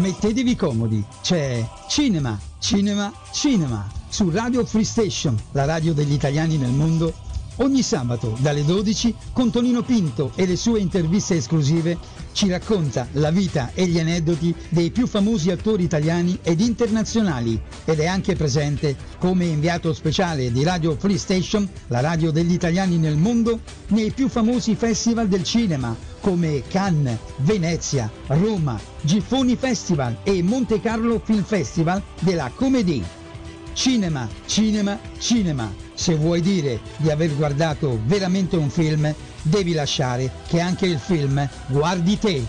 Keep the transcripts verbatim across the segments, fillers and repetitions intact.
Mettetevi comodi, c'è Cinema, Cinema, Cinema su Radio Free Station, la radio degli italiani nel mondo. Ogni sabato dalle dodici con Tonino Pinto e le sue interviste esclusive ci racconta la vita e gli aneddoti dei più famosi attori italiani ed internazionali ed è anche presente come inviato speciale di Radio Free Station, la radio degli italiani nel mondo, nei più famosi festival del cinema come Cannes, Venezia, Roma, Giffoni Festival e Monte Carlo Film Festival della Comédie. Cinema, cinema, cinema. Se vuoi dire di aver guardato veramente un film, devi lasciare che anche il film guardi te.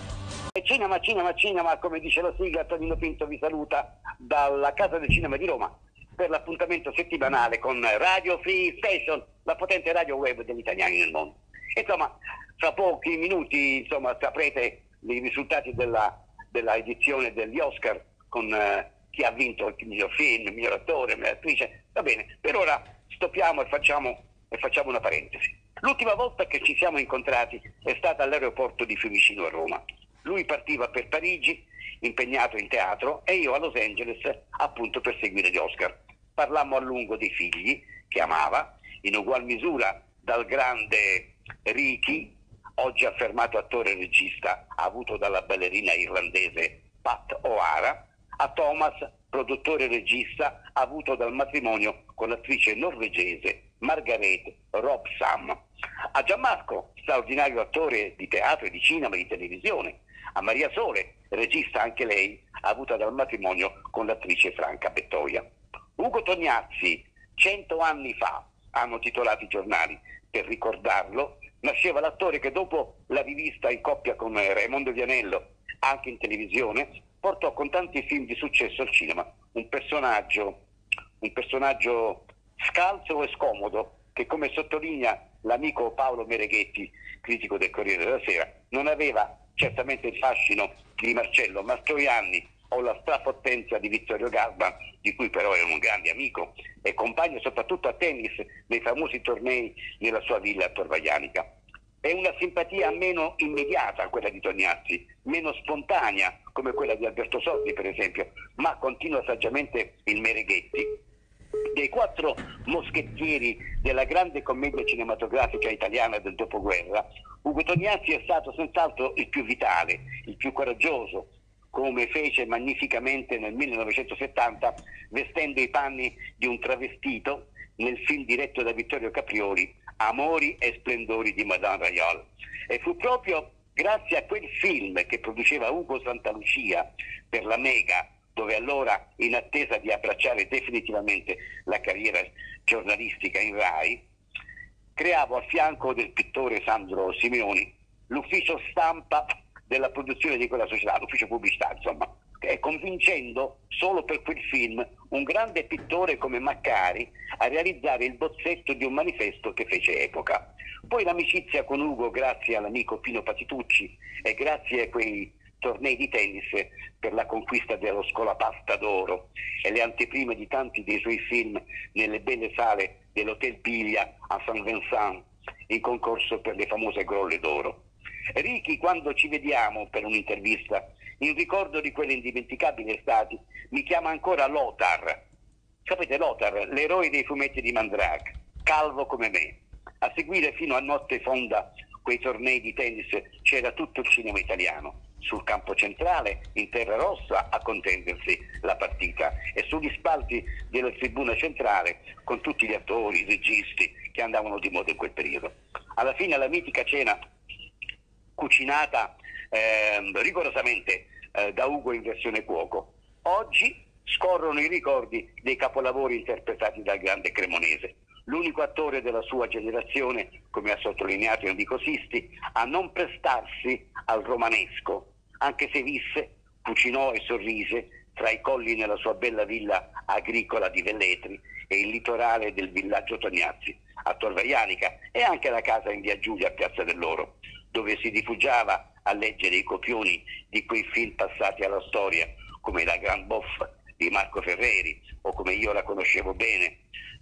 Cinema, cinema, cinema, come dice la sigla, Tonino Pinto vi saluta dalla Casa del Cinema di Roma per l'appuntamento settimanale con Radio Free Station, la potente radio web degli italiani nel mondo. Insomma, fra pochi minuti insomma, saprete i risultati della, della edizione degli Oscar con eh, chi ha vinto il miglior film, il miglior attore, la miglior attrice. Va bene, per ora stoppiamo e facciamo, e facciamo una parentesi. L'ultima volta che ci siamo incontrati è stata all'aeroporto di Fiumicino a Roma. Lui partiva per Parigi, impegnato in teatro, e io a Los Angeles, appunto per seguire gli Oscar. Parlammo a lungo dei figli, che amava, in ugual misura dal grande Ricky, oggi affermato attore e regista, avuto dalla ballerina irlandese Pat O'Hara, a Thomas, produttore e regista, avuto dal matrimonio con l'attrice norvegese Margaret Rob-Sam, a Gianmarco, straordinario attore di teatro e di cinema e di televisione, a Maria Sole, regista anche lei, avuta dal matrimonio con l'attrice Franca Bettoia. Ugo Tognazzi, cento anni fa, hanno titolato i giornali, per ricordarlo, nasceva l'attore che dopo la rivista in coppia con Raimondo Vianello, anche in televisione, portò con tanti film di successo al cinema un personaggio, un personaggio scalzo e scomodo che, come sottolinea l'amico Paolo Mereghetti, critico del Corriere della Sera, non aveva certamente il fascino di Marcello Mastroianni o la strapottenza di Vittorio Garba, di cui però era un grande amico e compagno soprattutto a tennis nei famosi tornei nella sua villa a Torvaianica. È una simpatia meno immediata quella di Tognazzi, meno spontanea come quella di Alberto Sordi per esempio, ma continua saggiamente il Mereghetti. Dei quattro moschettieri della grande commedia cinematografica italiana del dopoguerra, Ugo Tognazzi è stato senz'altro il più vitale, il più coraggioso, come fece magnificamente nel millenovecentosettanta vestendo i panni di un travestito nel film diretto da Vittorio Caprioli, Amori e splendori di Madame Rayol. E fu proprio grazie a quel film che produceva Ugo Santalucia per la Mega, dove allora, in attesa di abbracciare definitivamente la carriera giornalistica in Rai, creavo a fianco del pittore Sandro Simeoni l'ufficio stampa della produzione di quella società, l'ufficio pubblicità, insomma, e convincendo solo per quel film un grande pittore come Maccari a realizzare il bozzetto di un manifesto che fece epoca. Poi l'amicizia con Ugo, grazie all'amico Pino Patitucci e grazie a quei tornei di tennis per la conquista dello Scolapasta d'oro e le anteprime di tanti dei suoi film nelle belle sale dell'Hotel Piglia a Saint Vincent in concorso per le famose Grolle d'oro. Ricky, quando ci vediamo per un'intervista, in ricordo di quelle indimenticabili estati, mi chiama ancora Lothar. Sapete Lothar, l'eroe dei fumetti di Mandrake, calvo come me. A seguire fino a notte fonda quei tornei di tennis c'era tutto il cinema italiano. Sul campo centrale, in terra rossa, a contendersi la partita e sugli spalti della tribuna centrale con tutti gli attori, i registi che andavano di moda in quel periodo. Alla fine la mitica cena cucinata eh, rigorosamente eh, da Ugo in versione cuoco. Oggi scorrono i ricordi dei capolavori interpretati dal grande Cremonese, l'unico attore della sua generazione, come ha sottolineato Enrico Sisti, a non prestarsi al romanesco, anche se visse, cucinò e sorrise tra i colli nella sua bella villa agricola di Velletri e il litorale del villaggio Tognazzi, a Torvaianica, e anche la casa in via Giulia a Piazza dell'Oro, dove si rifugiava a leggere i copioni di quei film passati alla storia, come La Gran Boff di Marco Ferreri, o come Io la conoscevo bene,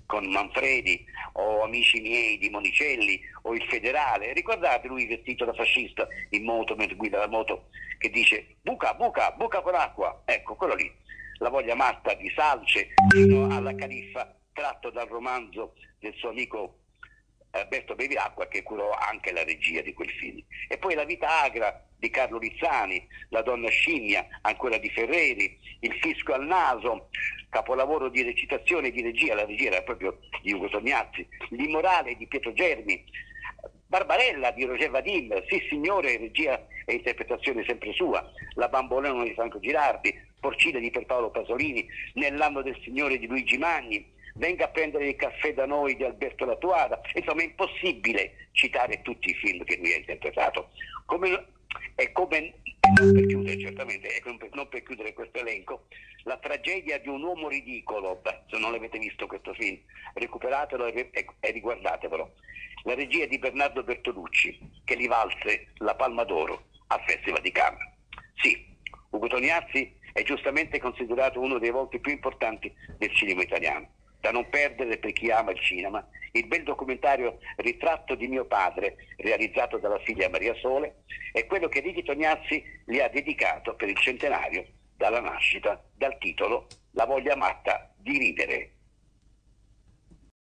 con Manfredi o Amici miei di Monicelli o Il Federale. Ricordate lui vestito da fascista in moto mentre guida la moto, che dice buca, buca, buca con acqua? Ecco, quello lì. La voglia matta di Salce fino alla Califfa, tratto dal romanzo del suo amico Alberto Bevilacqua, che curò anche la regia di quel film. E poi La vita agra di Carlo Rizzani, La donna scimmia ancora di Ferreri, Il fisco al naso, capolavoro di recitazione e di regia, la regia era proprio di Ugo Tognazzi, L'Immorale di Pietro Germi, Barbarella di Roger Vadim, Sì signore, regia e interpretazione sempre sua, La bambolona di Franco Girardi, Porcine di Pierpaolo Pasolini, Nell'anno del Signore di Luigi Magni, Venga a prendere il caffè da noi di Alberto Latuada. Insomma, è impossibile citare tutti i film che lui ha interpretato. Come, e come, non per chiudere certamente, e non per chiudere questo elenco, La tragedia di un uomo ridicolo. Beh, se non l'avete visto questo film, recuperatelo e, e, e riguardatevelo. La regia di Bernardo Bertolucci, che gli valse la Palma d'Oro al Festival di Cannes. Sì, Ugo Tognazzi è giustamente considerato uno dei volti più importanti del cinema italiano. Da non perdere per chi ama il cinema, il bel documentario Ritratto di mio padre, realizzato dalla figlia Maria Sole, è quello che Ricky Tognazzi gli ha dedicato per il centenario dalla nascita, dal titolo La voglia matta di ridere.